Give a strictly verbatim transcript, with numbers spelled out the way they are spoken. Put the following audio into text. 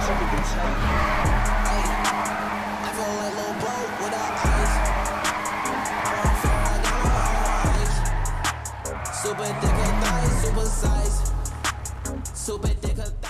I feel like Lil Bro without ice. I'm fair, I got my own ice. Super thick thighs, super size. Super thick thighs.